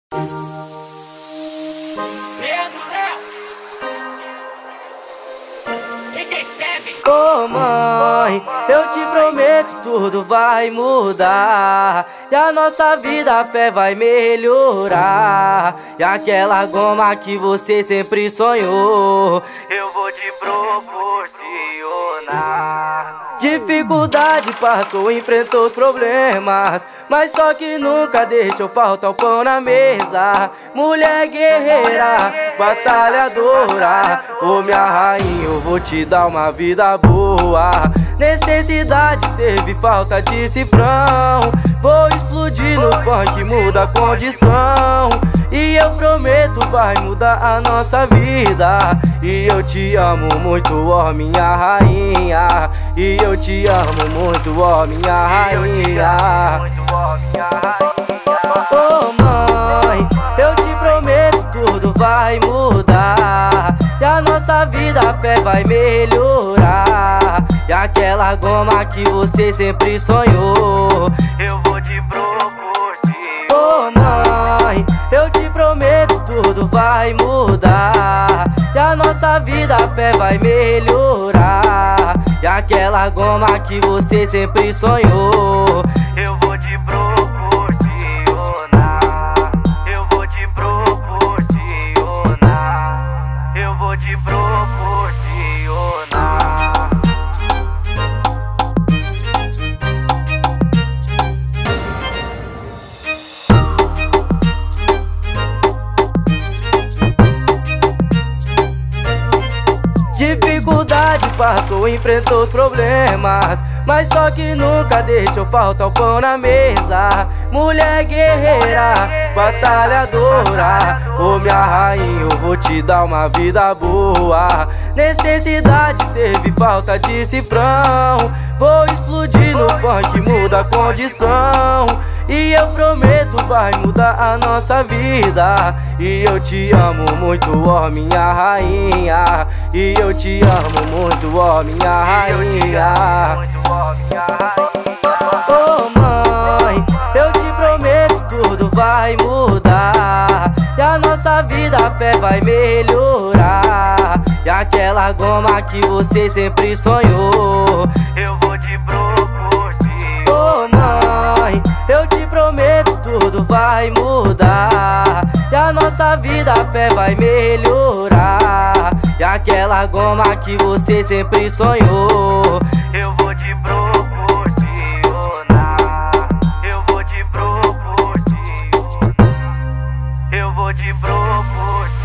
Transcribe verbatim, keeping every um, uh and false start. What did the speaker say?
Ô mãe, eu te prometo tudo vai mudar, e a nossa vida, a fé vai melhorar. E aquela goma que você sempre sonhou, eu vou te proporcionar. Dificuldade passou, enfrentou os problemas, mas só que nunca deixou faltar o pão na mesa. Mulher guerreira, batalhadora, ô minha rainha, eu vou te dar uma vida boa. Necessidade teve falta de cifrão, vou explodir no funk, muda a condição. E eu prometo vai mudar a nossa vida. E eu te amo muito, ó minha rainha. E eu te amo muito, ó minha rainha. Ô mãe, eu te prometo tudo vai mudar, e a nossa vida, a fé vai melhorar. E aquela goma que você sempre sonhou, eu vou te proporcionar. Ô mãe, eu te prometo tudo vai mudar, e a nossa vida, a fé vai melhorar. E aquela goma que você sempre sonhou, eu vou te proporcionar. Eu vou te proporcionar. Eu vou te proporcionar. Dificuldade passou, enfrentou os problemas, mas só que nunca deixou faltar o pão na mesa. Mulher guerreira, batalhadora, ô minha rainha, eu vou te dar uma vida boa. Necessidade teve falta de cifrão, vou explodir no funk, muda a condição. E eu prometo vai mudar a nossa vida. E eu te amo muito, ó minha rainha. E eu te amo muito, ó minha rainha. Ô mãe, eu te prometo tudo vai mudar, e a nossa vida, a fé vai melhorar. E aquela goma que você sempre sonhou, eu vou te proporcionar. Ô mãe, eu te prometo tudo vai mudar, e a nossa vida, a fé vai melhorar. E aquela goma que você sempre sonhou, eu vou te proporcionar. Eu vou te proporcionar. Eu vou te proporcionar.